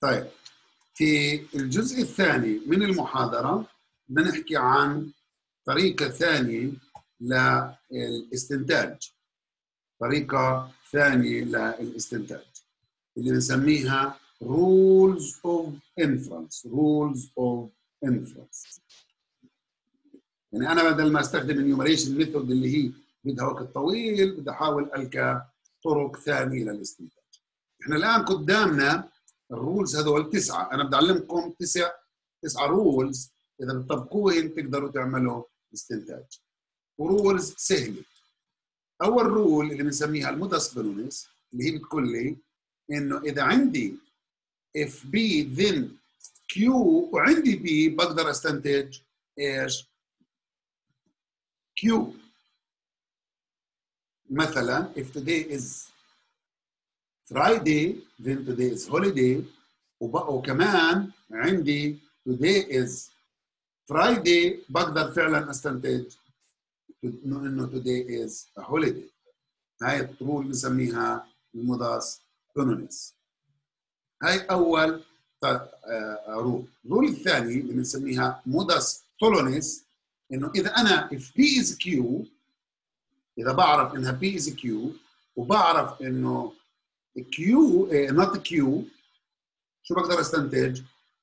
طيب، في الجزء الثاني من المحاضرة بدنا نحكي عن طريقة ثانية للاستنتاج. طريقة ثانية للاستنتاج اللي بنسميها rules of inference. rules of inference. يعني أنا بدل ما أستخدم enumeration method اللي هي بدها وقت طويل، بدي أحاول ألقى طرق ثانية للاستنتاج. إحنا الآن قدامنا الرولز هذول 9. أنا بدي أعلمكم 9 رولز، إذا بتطبقوهم تقدروا تعملوا استنتاج. ورولز سهلة. أول رول اللي بنسميها المودس بونونس، اللي هي بتقول لي إنه إذا عندي if B then Q وعندي B بقدر أستنتج إيش؟ Q. مثلا if today is Friday then today is holiday، وكمان عندي today is Friday بقدر فعلا استنتج انه today is a holiday. هاي الرول بنسميها الموداس بونونس. هاي اول رول. الرول الثاني اللي بنسميها موداس تولونس، انه اذا انا if P is Q، اذا بعرف انها P is Q وبعرف انه Q not Q، شو بقدر استنتج؟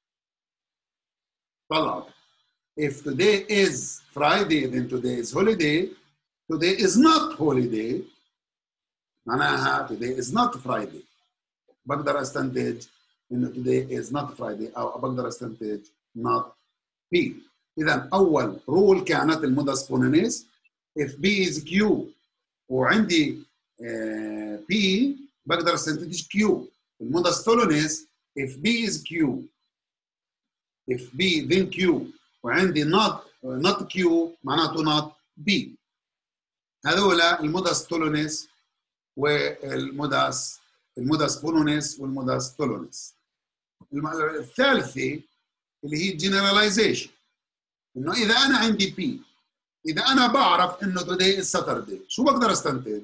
طلعوا if today is Friday then today is holiday. today is not holiday معناها today is not Friday. بقدر استنتج انه today is not Friday، او بقدر استنتج not P. اذا اول رول كانت الموداس بونونس if B is Q وعندي P بقدر استنتج Q. الموداس تولونس if B is Q if B then Q وعندي not Q معناته not B. هذول الموداس تولونس والموداس بونونس والموداس تولونس. الثالثة اللي هي generalization، انه اذا انا عندي P، اذا انا بعرف انه today is Saturday، شو بقدر استنتج؟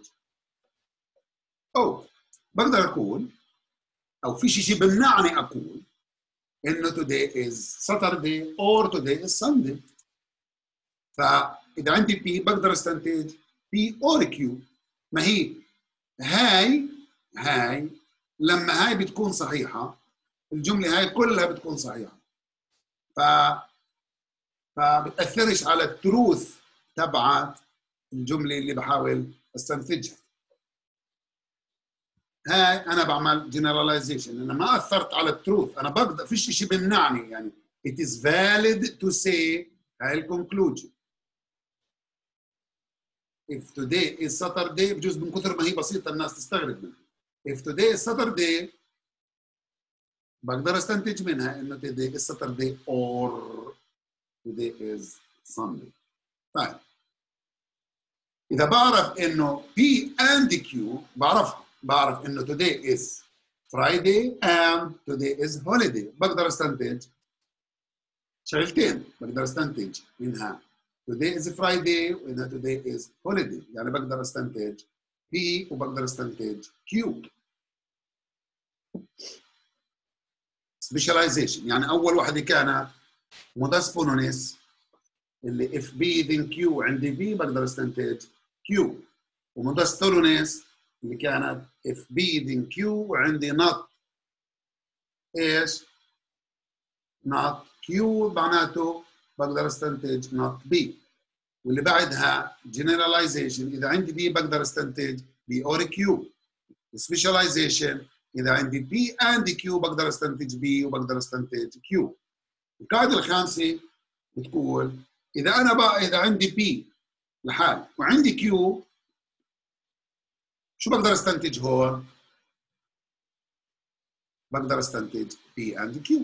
بقدر اقول، او في شيء بمنعني اقول انه today is Saturday or today is Sunday. فاذا عندي P بقدر استنتج P or Q. ما هي هاي لما هاي بتكون صحيحة، الجملة هاي كلها بتكون صحيحة، فبتأثرش على التروث تبعت الجملة اللي بحاول استنتجها. هاي أنا بعمل generalization، أنا ما أثرت على التروث، أنا بقدر فيش شيء بمنعني، يعني it is valid to say هاي الكونكلوجن. if today is Saturday بجوز من كثر ما هي بسيطة الناس تستغرب منها. if today is Saturday بقدر استنتج منها انه today is Saturday or today is Sunday. طيب، اذا بعرف انه P and Q بعرف انه today is Friday and today is holiday، بقدر استنتج شغلتين. بقدر استنتج منها today is Friday وانها today is holiday، يعني بقدر استنتج P وبقدر استنتج Q. specialization، يعني اول وحده كانت موداس بونونس اللي if B then Q عندي B بقدر استنتج Q، وموداس تولونس اللي كانت if B then Q وعندي not ايش؟ not Q معناته بقدر استنتج not B. واللي بعدها generalization، اذا عندي B بقدر استنتج B or Q. specialization إذا عندي P and Q بقدر استنتج B وبقدر استنتج Q. القاعدة الخامسة بتقول إذا عندي P لحال وعندي Q، شو بقدر استنتج هون؟ بقدر استنتج P and Q.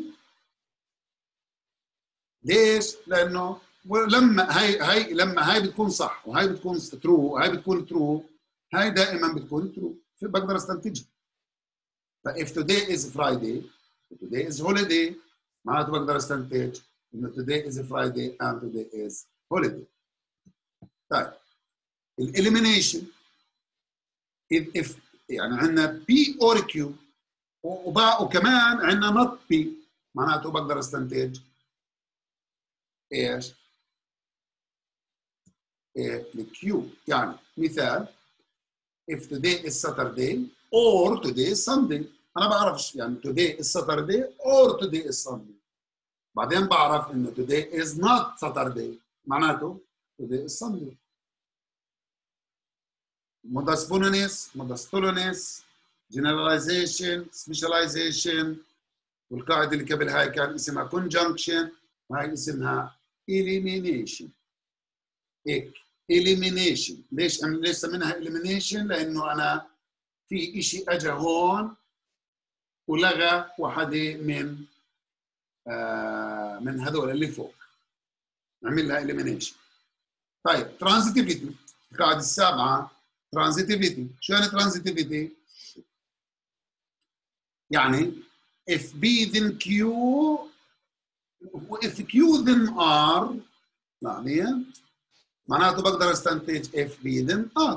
ليش؟ لأنه لما هاي بتكون صح وهاي بتكون true وهاي بتكون true، هاي دائما بتكون true، بقدر استنتجها. if today is Friday today is holiday معناته بقدر استنتج انه today is Friday and today is holiday. طيب، elimination if يعني عندنا P or Q وكمان عندنا not be، معناته بقدر استنتج ايش؟ الكيو. يعني مثال if today is Saturday or today is Sunday، انا بعرفش يعني today is Saturday or today is Sunday. بعدين بعرف انه today is not Saturday، معناته today is Sunday. modus ponens، modus tolenis، generalization، specialization. والقاعده اللي قبل هاي كان اسمها conjunction، وهي اسمها elimination. هيك elimination. ليش سميناها elimination؟ لانه انا في شيء اجى هون ولغى واحده من هذول اللي فوق، نعمل لها elimination. طيب transitivity، القاعده السابعه transitivity. شو يعني transitivity؟ يعني if B then Q if Q then R، يعني معناته بقدر استنتج if B then R.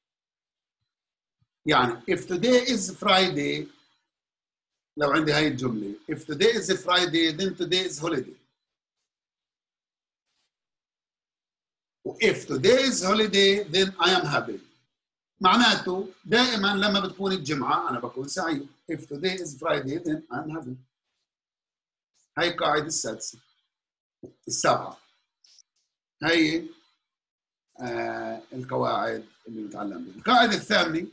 يعني if today is Friday، لو عندي هاي الجملة if today is Friday then today is holiday. if today is holiday then I am happy. معناته دائما لما بتكون الجمعة أنا بكون سعيد. if today is Friday then I am happy. هاي القاعدة السادسة السابعة. هي القواعد اللي نتعلم بها. القاعدة الثامنة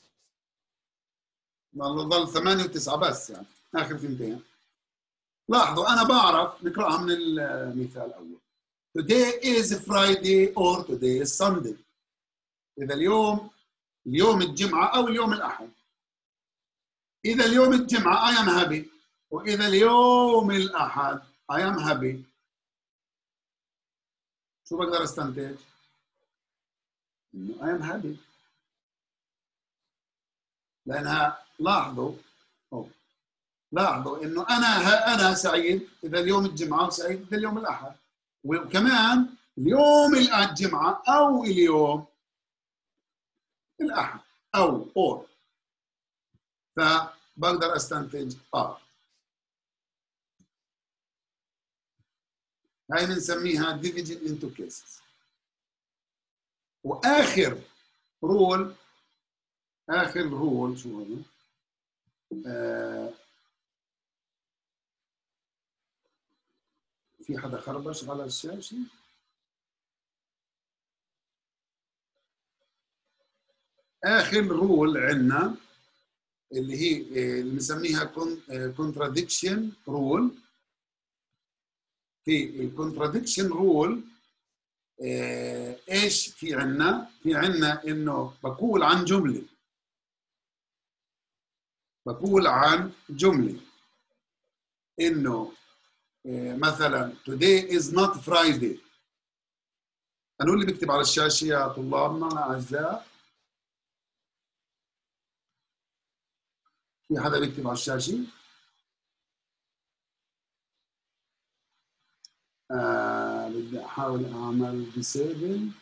ظل 8 و9 بس، يعني آخر ثنتين. لاحظوا أنا بعرف نقرأها من المثال الأول. Today is Friday or today is Sunday. إذا اليوم الجمعة أو اليوم الأحد. إذا اليوم الجمعة I am happy، وإذا اليوم الأحد I am happy. شو بقدر استنتج؟ إنه I am happy. لأنها لاحظوا إنه أنا سعيد إذا اليوم الجمعة وسعيد إذا اليوم الأحد، وكمان اليوم الجمعة أو اليوم الأحد أو فبقدر استنتج هاي بنسميها division into cases. وآخر رول شو هذا؟ في حدا خربش على الشاشة؟ آخر رول عندنا اللي هي اللي بنسميها contradiction rule. في الكونتراديكشن رول ايش في عندنا؟ في عندنا انه بقول عن جملة انه مثلا today is not Friday. أنا اللي بكتب على الشاشة يا طلابنا الأعزاء؟ في حدا بيكتب على الشاشة؟ بدي أحاول أعمل disable.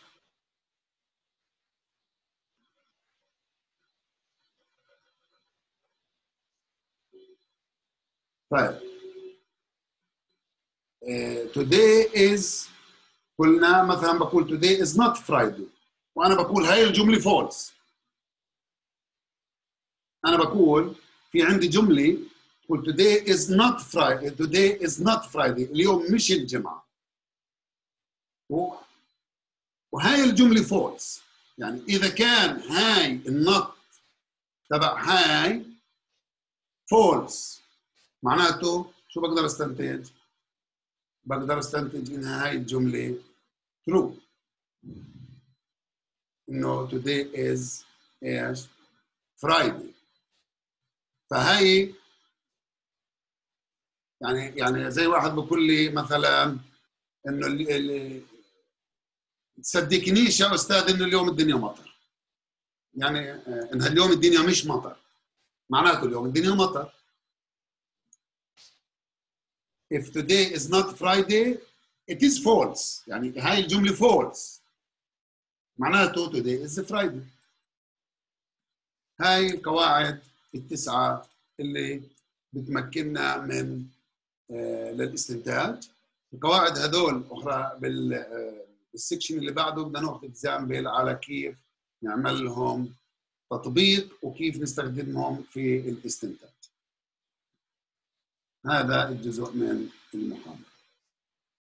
طيب today is، قلنا مثلا بقول today is not Friday، وأنا بقول هاي الجملة false. أنا بقول في عندي جملة تقول today is not Friday، اليوم مش الجمعة، وهاي الجملة false. يعني إذا كان هاي النط تبع هاي false، معناته شو بقدر استنتج؟ بقدر استنتج إنها هاي الجملة true، إنه today is إيش؟ Friday. فهاي يعني زي واحد بقول لي مثلا إنه اللي تصدقنيش يا أستاذ إنه اليوم الدنيا مطر، يعني إنها اليوم الدنيا مش مطر، معناته اليوم الدنيا مطر. If today is not Friday it is false، يعني هاي الجملة false، معناته today is Friday. هاي القواعد التسعة اللي بتمكننا من للاستنتاج. القواعد هذول اخرى بالسكشن اللي بعده بدنا ناخذ اكزامبل على كيف نعمل لهم تطبيق وكيف نستخدمهم في الاستنتاج. هذا الجزء من المحاضرة.